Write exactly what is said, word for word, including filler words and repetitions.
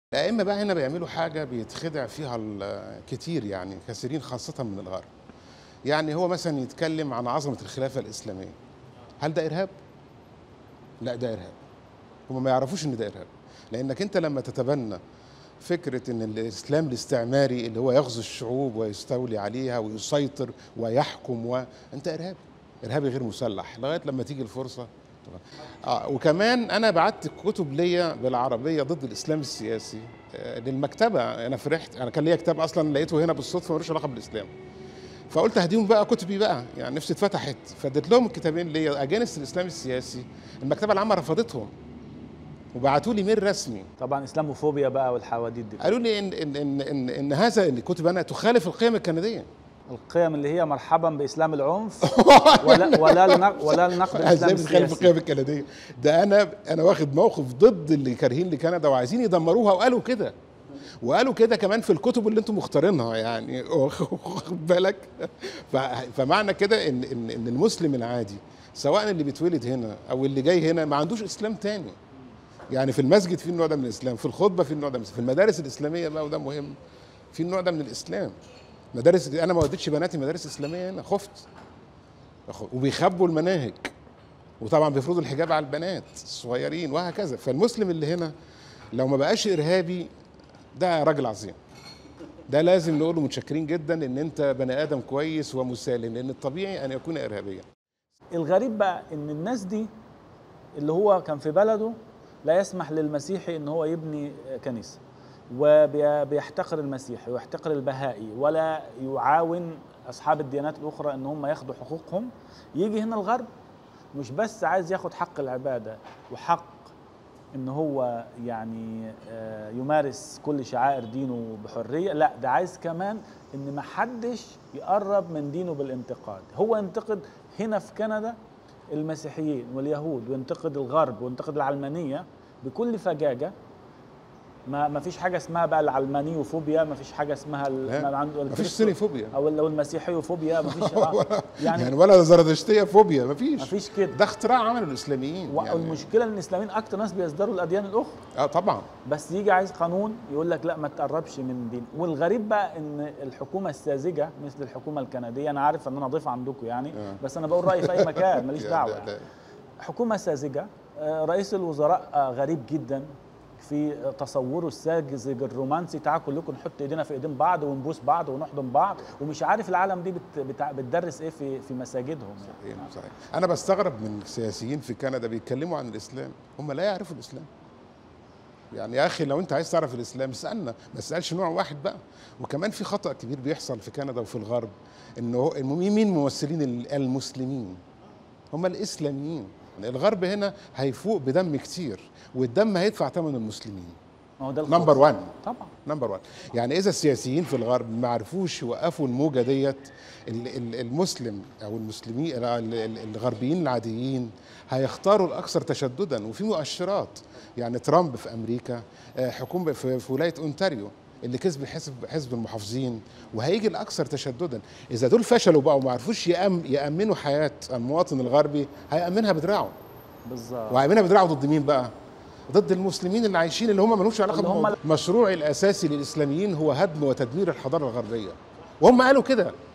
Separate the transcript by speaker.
Speaker 1: الأئمة بقى هنا بيعملوا حاجة بيتخدع فيها الكتير، يعني كثيرين خاصة من الغرب. يعني هو مثلا يتكلم عن عظمة الخلافة الإسلامية. هل ده إرهاب؟ لا، ده إرهاب. هم ما يعرفوش إن ده إرهاب، لأنك أنت لما تتبنى فكرة إن الإسلام الاستعماري اللي هو يغزو الشعوب ويستولي عليها ويسيطر ويحكم، وأنت إرهابي، إرهابي غير مسلح لغاية لما تيجي الفرصة. آه وكمان أنا بعت كتب ليا بالعربية ضد الإسلام السياسي آه للمكتبة. أنا فرحت، أنا كان ليا كتاب أصلا لقيته هنا بالصدفة ملوش علاقة بالإسلام، فقلت هديهم بقى كتبي بقى، يعني نفسي اتفتحت، فاديت لهم الكتابين ليا أجانس الإسلام السياسي. المكتبة العامة رفضتهم وبعتوا لي ميل رسمي.
Speaker 2: طبعا اسلاموفوبيا بقى والحواديت دي،
Speaker 1: قالوا لي ان ان ان ان, إن هذا الكتب انا تخالف القيم الكنديه،
Speaker 2: القيم اللي هي مرحبا باسلام العنف ولا ولا لنق ولا لنقد الاسلام السياسي.
Speaker 1: تخالف القيم الكنديه. ده انا انا واخد موقف ضد اللي كارهين لكندا وعايزين يدمروها، وقالوا كده وقالوا كده كمان في الكتب اللي انتم مختارينها، يعني واخد بالك. فمعنى كده ان ان ان المسلم العادي سواء اللي بيتولد هنا او اللي جاي هنا ما عندوش اسلام تاني. يعني في المسجد في النوع ده من الاسلام، في الخطبه في النوع ده من الاسلام، في المدارس الاسلاميه بقى وده مهم، في النوع ده من الاسلام. مدارس، انا ما وديتش بناتي مدارس اسلاميه هنا، خفت، وبيخبوا المناهج، وطبعا بيفرضوا الحجاب على البنات الصغيرين وهكذا. فالمسلم اللي هنا لو ما بقاش ارهابي ده راجل عظيم، ده لازم نقول له متشكرين جدا ان انت بني ادم كويس ومسالم، لان الطبيعي ان يكون ارهابيا.
Speaker 2: الغريب بقى ان الناس دي اللي هو كان في بلده لا يسمح للمسيحي ان هو يبني كنيسه، وبيحتقر المسيحي ويحتقر البهائي، ولا يعاون اصحاب الديانات الاخرى ان هم ياخدوا حقوقهم. يجي هنا الغرب مش بس عايز ياخد حق العباده وحق ان هو يعني يمارس كل شعائر دينه بحريه، لا ده عايز كمان ان ما حدش يقرب من دينه بالانتقاد. هو ينتقد هنا في كندا المسيحيين واليهود، وينتقد الغرب وينتقد العلمانيه بكل فجاجه. ما ما فيش حاجه اسمها بقى العلمانيوفوبيا، ما فيش حاجه اسمها
Speaker 1: ما فيش سينيفوبيا
Speaker 2: او لو المسيحيوفوبيا، ما فيش
Speaker 1: يعني, يعني ولا زرادشتيه فوبيا، ما فيش
Speaker 2: ما فيش كده.
Speaker 1: ده اختراع عمله الاسلاميين.
Speaker 2: والمشكله يعني ان الاسلاميين اكتر ناس بيصدروا الاديان الاخرى.
Speaker 1: اه طبعا،
Speaker 2: بس يجي عايز قانون يقول لك لا ما تقربش من دين. والغريب بقى ان الحكومه الساذجه مثل الحكومه الكنديه، انا عارف ان انا ضيف عندكم يعني آه. بس انا بقول رايي في اي مكان ماليش دعوه. حكومه ساذجه، رئيس الوزراء غريب جدا في تصوره الساذج الرومانسي، تعالوا كلكم نحط ايدينا في ايدين بعض ونبوس بعض ونحضن بعض، ومش عارف العالم دي بت بتدرس ايه في في مساجدهم.
Speaker 1: صحيح صحيح. انا بستغرب من السياسيين في كندا بيتكلموا عن الاسلام، هم لا يعرفوا الاسلام. يعني يا اخي لو انت عايز تعرف الاسلام اسالنا، ما تسالش نوع واحد بقى. وكمان في خطا كبير بيحصل في كندا وفي الغرب، انه مين ممثلين المسلمين؟ هم الاسلاميين. الغرب هنا هيفوق بدم كتير، والدم هيدفع ثمن المسلمين.
Speaker 2: هو ده
Speaker 1: نمبر واحد
Speaker 2: طبعا،
Speaker 1: نمبر واحد. يعني اذا السياسيين في الغرب ما عرفوش يوقفوا الموجه ديت، المسلم او المسلمين الغربيين العاديين هيختاروا الاكثر تشددا. وفي مؤشرات، يعني ترامب في امريكا، حكومه في ولايه اونتاريو اللي كسب حزب حزب المحافظين، وهيجي الاكثر تشددا. اذا دول فشلوا بقى وما عرفوش يأم يامنوا حياه المواطن الغربي، هيامنها بدراعه.
Speaker 2: بالظبط.
Speaker 1: وهيامنها بدراعه ضد مين بقى؟ ضد المسلمين اللي عايشين، اللي هم مالهمش علاقه بالموضوع. المشروع الاساسي للاسلاميين هو هدم وتدمير الحضاره الغربيه، وهم قالوا كده.